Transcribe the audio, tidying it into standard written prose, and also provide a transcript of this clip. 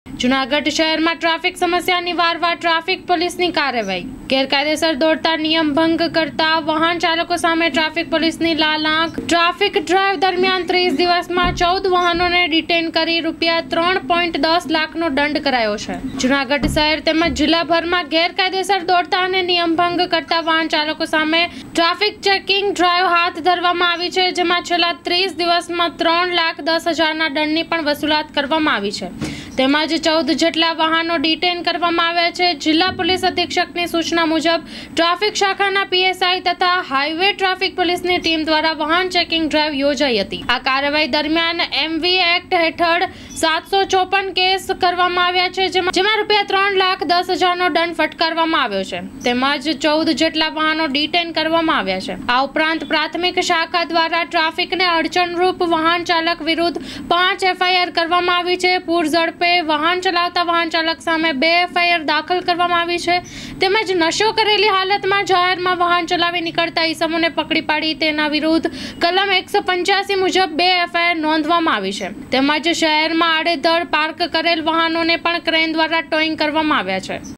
જૂનાગઢ શહેરમાં ટ્રાફિક સમસ્યા નિવારવા ટ્રાફિક પોલીસની કાર્યવાહી। ગેરકાયદેસર દોડતા નિયમ ભંગ કરતા વાહન ચાલકો સામે ટ્રાફિક પોલીસની લાલાંક। ટ્રાફિક ડ્રાઈવ દરમિયાન 30 દિવસમાં 14 વાહનોને ડિટેન કરી ₹3.10 લાખનો દંડ કરાયો છે। જૂનાગઢ શહેર તેમજ જિલ્લાભરમાં ગેરકાયદેસર દોડતા અને નિયમ ભંગ કરતા વાહન ચાલકો સામે ટ્રાફિક ચેકિંગ ડ્રાઈવ હાથ ધરવામાં આવી છે, જેમાં છેલ્લા 30 દિવસમાં ₹3,10,000ના દંડની પણ વસૂલાત કરવામાં આવી છે। તેમજ 14 જેટલા વાહનો ડિટેન કરવામાં આવ્યા છે। જિલ્લા પોલીસ અધિક્ષકની સૂચના મુજબ ટ્રાફિક શાખાના પીએસઆઈ તથા હાઈવે ટ્રાફિક પોલીસની ટીમ દ્વારા વાહન ચેકિંગ ડ્રાઈવ યોજાઈ હતી। આ કાર્યવાહી દરમિયાન એમવી એક્ટ હેઠળ 754 કેસ કરવામાં આવ્યા છે, જેમાં ₹3,10,000નો દંડ ફટકારવામાં આવ્યો છે, તેમજ 14 જેટલા વાહનો ડિટેન કરવામાં આવ્યા છે। આ ઉપરાંત પ્રાથમિક શાખા દ્વારા ટ્રાફિકને અડચણરૂપ વાહન ચાલક વિરુદ્ધ 5 એફઆઈઆર કરવામાં આવી છે। પૂર ઝડપે વાહન ચલાવતા વાહન ચાલક સામે 2 એફઆઈઆર દાખલ કરવામાં આવી છે, તેમજ નશો કરેલી હાલતમાં જાહેરમાં વાહન ચલાવી નીકળતા ઈસમોને પકડી પાડી તેના વિરુદ્ધ કલમ 185 મુજબ 2 એફઆઈઆર નોંધવામાં આવી છે, તેમજ શહેરમાં આડેધડ પાર્ક કરેલ વાહનોને પણ ક્રેન દ્વારા ટોઈંગ કરવામાં આવ્યા છે।